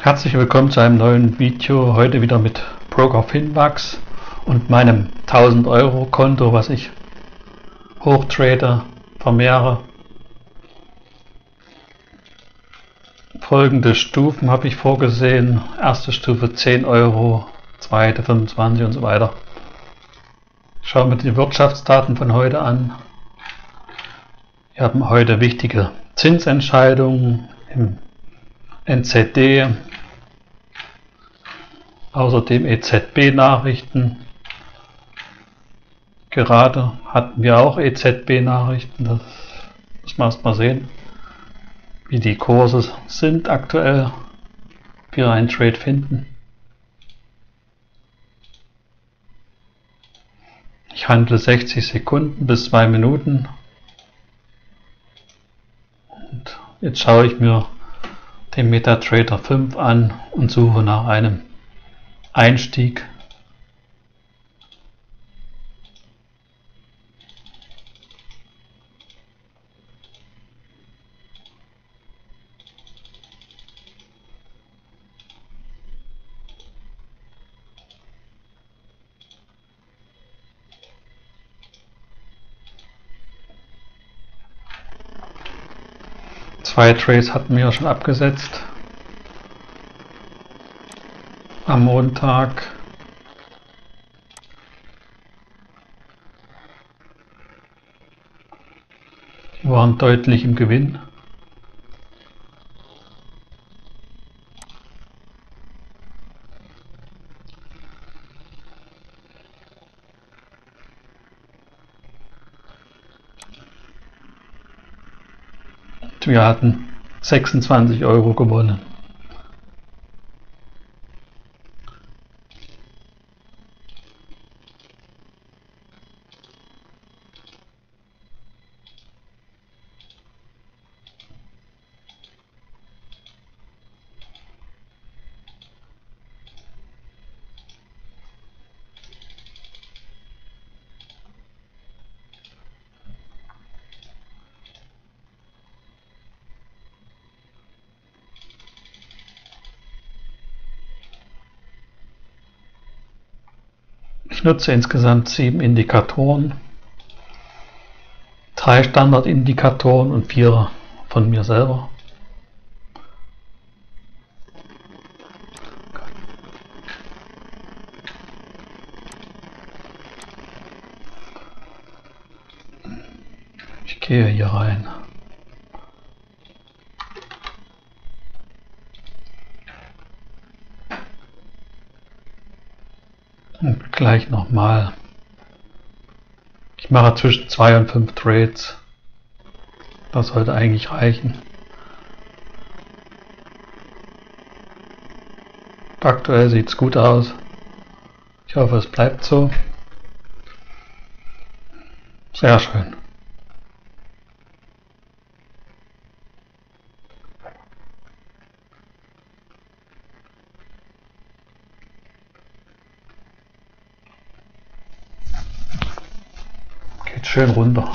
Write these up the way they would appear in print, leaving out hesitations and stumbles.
Herzlich willkommen zu einem neuen Video, heute wieder mit Broker Finmax und meinem 1000 Euro Konto, was ich hochtrade, vermehre. Folgende Stufen habe ich vorgesehen: erste Stufe 10 Euro, zweite 25 und so weiter. Schauen wir die Wirtschaftsdaten von heute an. Wir haben heute wichtige Zinsentscheidungen im NZD, außerdem EZB-Nachrichten. Gerade hatten wir auch EZB-Nachrichten, das muss man erst mal sehen, wie die Kurse sind aktuell, wie wir einen Trade finden. Ich handle 60 Sekunden bis 2 Minuten. Und jetzt schaue ich mir den MetaTrader 5 an und suche nach einem Einstieg. Zwei Trades hatten wir schon abgesetzt am Montag. Die waren deutlich im Gewinn. Und wir hatten 26 Euro gewonnen. Ich nutze insgesamt 7 Indikatoren, 3 Standardindikatoren und 4 von mir selber. Ich gehe hier rein. Und gleich nochmal. Ich mache zwischen 2 und 5 Trades. Das sollte eigentlich reichen. Aktuell sieht es gut aus. Ich hoffe, es bleibt so. Sehr schön. Geht schön runter.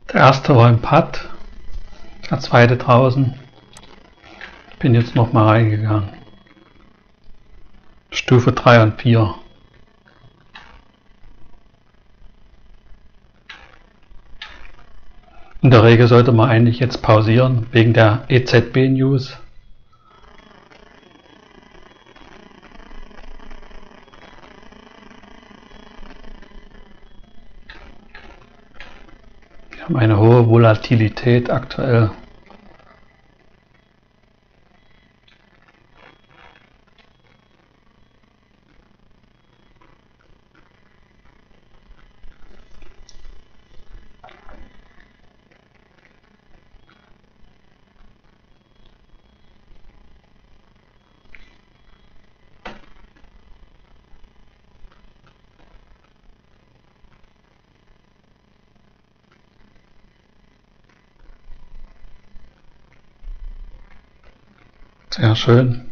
Der erste war im Putt, der zweite draußen. Ich bin jetzt nochmal reingegangen. Stufe 3 und 4. In der Regel sollte man eigentlich jetzt pausieren, wegen der EZB-News. Wir haben eine hohe Volatilität aktuell. Sehr schön.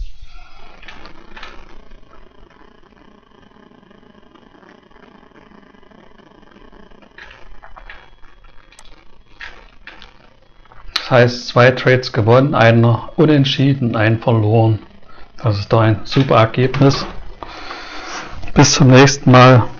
Das heißt, 2 Trades gewonnen, einer unentschieden, einen verloren. Das ist doch ein super Ergebnis. Bis zum nächsten Mal.